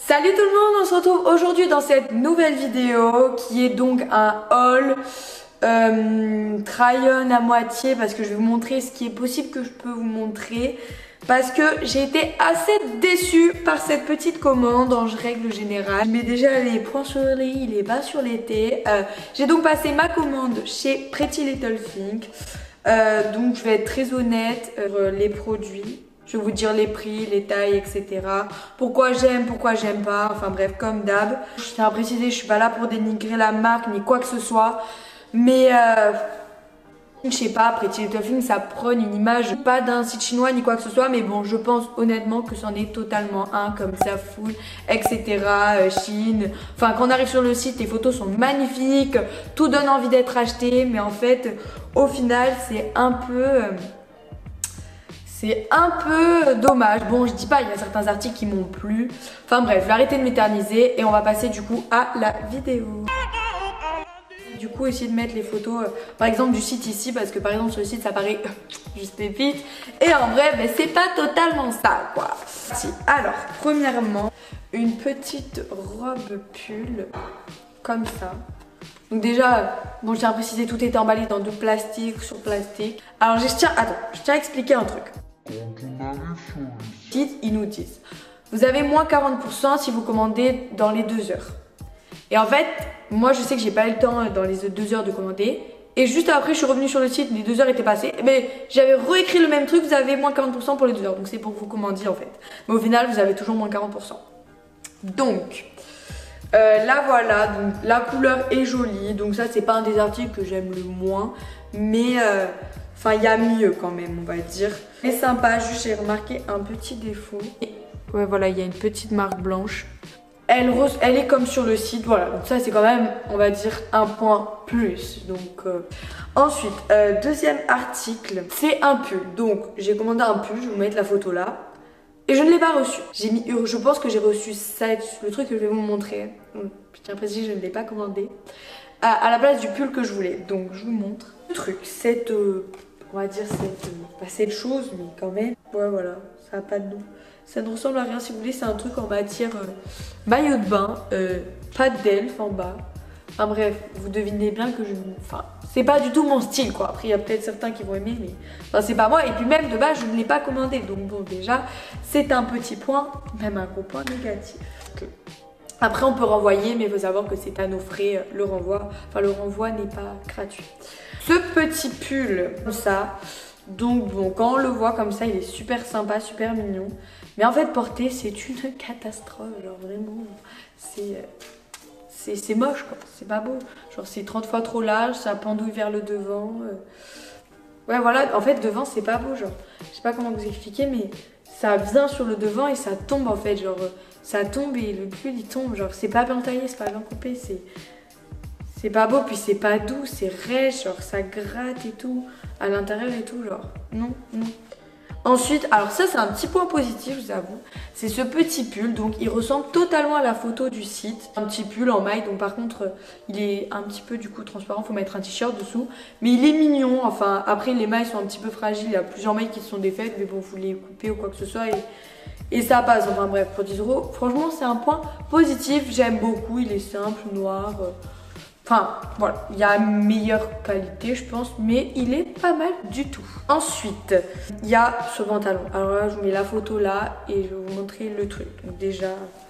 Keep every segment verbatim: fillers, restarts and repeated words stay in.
Salut tout le monde, on se retrouve aujourd'hui dans cette nouvelle vidéo qui est donc un haul euh, try-on à moitié parce que je vais vous montrer ce qui est possible que je peux vous montrer parce que j'ai été assez déçue par cette petite commande en règle générale. Je mets déjà les points sur les i, les bas sur les t. Euh, j'ai donc passé ma commande chez Pretty Little Thing. Euh, donc je vais être très honnête sur les produits. Je vais vous dire les prix, les tailles, et cetera. Pourquoi j'aime, pourquoi j'aime pas. Enfin bref, comme d'hab. Je tiens à préciser, je suis pas là pour dénigrer la marque ni quoi que ce soit. Mais euh, je sais pas, Pretty Little Thing, ça prône une image pas d'un site chinois ni quoi que ce soit. Mais bon, je pense honnêtement que c'en est totalement un, comme ça fout, et cetera. Euh, Chine. Enfin, quand on arrive sur le site, les photos sont magnifiques. Tout donne envie d'être acheté. Mais en fait, au final, c'est un peu... Euh, C'est un peu dommage. Bon, je dis pas, il y a certains articles qui m'ont plu. Enfin bref, je vais arrêter de m'éterniser et on va passer du coup à la vidéo. Du coup, essayer de mettre les photos, euh, par exemple, du site ici, parce que par exemple, sur le site, ça paraît euh, juste pépite. Et en vrai, ben, c'est pas totalement ça, quoi. Si. Alors, premièrement, une petite robe pull, comme ça. Donc déjà, bon, je tiens à préciser, tout était emballé dans du plastique sur plastique. Alors, je tiens, attends, je tiens à expliquer un truc. Ils nous disent, vous avez moins quarante pour cent si vous commandez dans les deux heures. Et en fait, moi je sais que j'ai pas eu le temps dans les deux heures de commander. Et juste après, je suis revenue sur le site, les deux heures étaient passées. Mais j'avais réécrit le même truc, vous avez moins quarante pour cent pour les deux heures. Donc c'est pour que vous commandiez en fait. Mais au final, vous avez toujours moins quarante pour cent. Donc, euh, là voilà, donc la couleur est jolie. Donc ça, c'est pas un des articles que j'aime le moins. Mais... Euh, Enfin, il y a mieux quand même, on va dire. C'est sympa, juste j'ai remarqué un petit défaut. Et ouais, voilà, il y a une petite marque blanche. Elle, elle est comme sur le site, voilà. Donc ça, c'est quand même, on va dire, un point plus. Donc, euh... ensuite, euh, deuxième article, c'est un pull. Donc, j'ai commandé un pull, je vais vous mettre la photo là. Et je ne l'ai pas reçu. J'ai mis, je pense que j'ai reçu ça, le truc que je vais vous montrer. Donc, je tiens à préciser, je ne l'ai pas commandé. À, à la place du pull que je voulais. Donc, je vous montre. Le truc, cette... Euh... On va dire cette, pas cette chose, mais quand même. Ouais, voilà, ça n'a pas de nom. Ça ne ressemble à rien, si vous voulez. C'est un truc en matière euh, maillot de bain, euh, pas d'elfe en bas. Enfin bref, vous devinez bien que je... Enfin, c'est pas du tout mon style, quoi. Après, il y a peut-être certains qui vont aimer, mais... Enfin, c'est pas moi. Et puis même, de base, je ne l'ai pas commandé. Donc bon, déjà, c'est un petit point, même un gros point négatif. Okay. Après, on peut renvoyer, mais il faut savoir que c'est à nos frais, le renvoi. Enfin, le renvoi n'est pas gratuit. Ce petit pull, comme ça, donc bon, quand on le voit comme ça, il est super sympa, super mignon. Mais en fait, porter, c'est une catastrophe, genre vraiment, c'est c'est moche, quoi, c'est pas beau. Genre, c'est trente fois trop large, ça pendouille vers le devant. Ouais, voilà, en fait, devant, c'est pas beau, genre, je sais pas comment vous expliquer, mais ça vient sur le devant et ça tombe, en fait, genre, ça tombe et le pull, il tombe, genre, c'est pas bien taillé, c'est pas bien coupé, c'est... C'est pas beau, puis c'est pas doux, c'est rêche, genre ça gratte et tout, à l'intérieur et tout, genre non, non. Ensuite, alors ça c'est un petit point positif, je vous avoue, c'est ce petit pull, donc il ressemble totalement à la photo du site. Un petit pull en maille, donc par contre il est un petit peu du coup transparent, faut mettre un t-shirt dessous, mais il est mignon, enfin après les mailles sont un petit peu fragiles, il y a plusieurs mailles qui se sont défaites, mais bon vous les coupez ou quoi que ce soit et... Et ça passe, enfin bref, pour dix euros, franchement c'est un point positif, j'aime beaucoup, il est simple, noir... Euh... Enfin, voilà, il y a une meilleure qualité, je pense, mais il est pas mal du tout. Ensuite, il y a ce pantalon. Alors là, je vous mets la photo là et je vais vous montrer le truc. Donc déjà,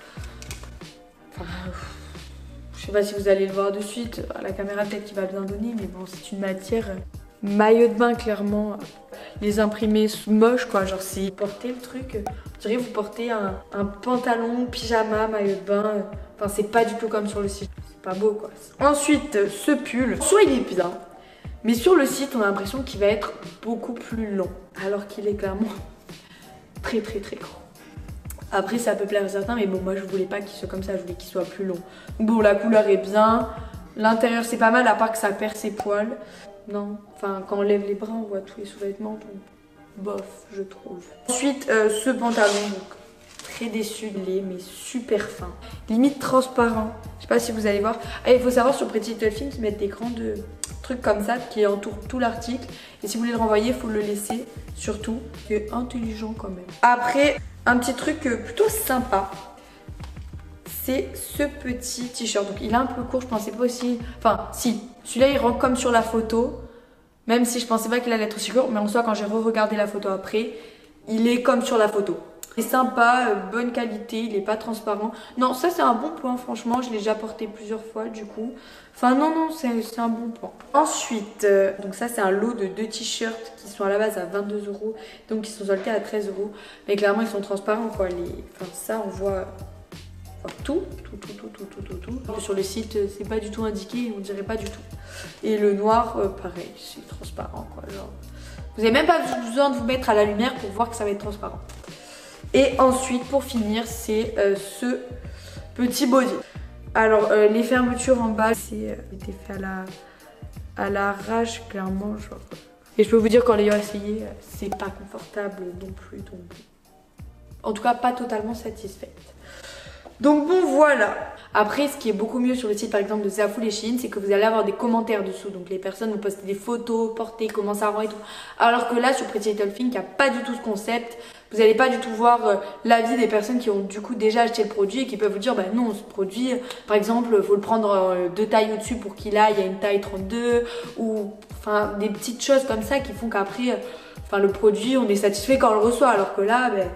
enfin, je sais pas si vous allez le voir de suite. La caméra peut-être qu'il va bien donner, mais bon, c'est une matière maillot de bain clairement. Les imprimés moches, quoi. Genre, si vous portez le truc, vous dirais vous portez un, un pantalon, pyjama, maillot de bain. Enfin, c'est pas du tout comme sur le site. Pas beau quoi. Ensuite, ce pull, soit il est bien, mais sur le site, on a l'impression qu'il va être beaucoup plus long, alors qu'il est clairement très très très grand. Après, ça peut plaire à certains, mais bon, moi je voulais pas qu'il soit comme ça, je voulais qu'il soit plus long. Bon, la couleur est bien, l'intérieur c'est pas mal, à part que ça perd ses poils. Non, enfin, quand on lève les bras, on voit tous les sous-vêtements, donc bof, je trouve. Ensuite, euh, ce pantalon, donc. Très déçu de lait, mais super fin. Limite transparent. Je sais pas si vous allez voir. Ah, il faut savoir sur Pretty Little Thing qu'ils mettent des grands de... trucs comme ça qui entourent tout l'article. Et si vous voulez le renvoyer, il faut le laisser. Surtout, c'est intelligent quand même. Après, un petit truc plutôt sympa. c'est ce petit t-shirt. Donc il est un peu court, je pensais pas aussi... Enfin si, celui-là il rentre comme sur la photo. Même si je pensais pas qu'il allait être aussi court. Mais en soi quand j'ai re-regardé la photo après, il est comme sur la photo. Il est sympa, euh, bonne qualité, il est pas transparent. Non, ça c'est un bon point franchement, je l'ai déjà porté plusieurs fois du coup. Enfin non, non, c'est un bon point. Ensuite, euh, donc ça c'est un lot de deux t-shirts qui sont à la base à vingt-deux euros. Donc ils sont soldés à treize euros. Mais clairement ils sont transparents quoi. Les... Enfin ça on voit... on voit tout, tout, tout, tout, tout, tout, tout, tout. Sur le site c'est pas du tout indiqué, on dirait pas du tout. Et le noir, euh, pareil, c'est transparent quoi. Genre... Vous n'avez même pas besoin de vous mettre à la lumière pour voir que ça va être transparent. Et ensuite, pour finir, c'est euh, ce petit body. Alors, euh, les fermetures en bas, c'est euh, été fait à la à l'arrache, clairement. Genre. Et je peux vous dire qu'en l'ayant essayé, euh, c'est pas confortable non plus. Donc, en tout cas, pas totalement satisfaite. Donc bon, voilà. Après, ce qui est beaucoup mieux sur le site par exemple de Zaful et Shein, c'est que vous allez avoir des commentaires dessous. Donc les personnes vont poster des photos, porter, comment ça rend et tout. Alors que là, sur Pretty Little Thing, il n'y a pas du tout ce concept. Vous n'allez pas du tout voir euh, l'avis des personnes qui ont du coup déjà acheté le produit et qui peuvent vous dire, bah non, ce produit, par exemple, il faut le prendre euh, deux tailles au-dessus pour qu'il aille à une taille trente-deux. Ou enfin des petites choses comme ça qui font qu'après, euh, enfin le produit, on est satisfait quand on le reçoit. Alors que là, ben...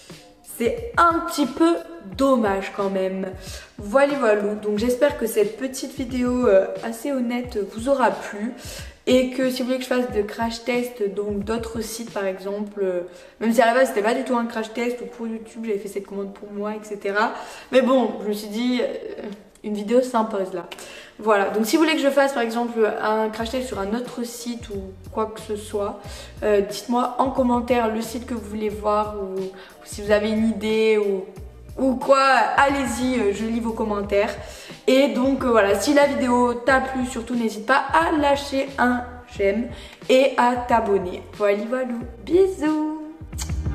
c'est un petit peu dommage quand même. Voilà, voilà. Donc j'espère que cette petite vidéo euh, assez honnête vous aura plu. Et que si vous voulez que je fasse de crash test, donc d'autres sites par exemple, euh, même si à la base c'était pas du tout un crash test, ou pour YouTube j'avais fait cette commande pour moi, et cetera. Mais bon, je me suis dit, euh, une vidéo s'impose là. Voilà, donc si vous voulez que je fasse par exemple un crash test sur un autre site ou quoi que ce soit, euh, dites-moi en commentaire le site que vous voulez voir ou, ou si vous avez une idée ou, ou quoi, allez-y, je lis vos commentaires. Et donc euh, voilà, si la vidéo t'a plu, surtout n'hésite pas à lâcher un j'aime et à t'abonner. Voilà, voilà, bisous.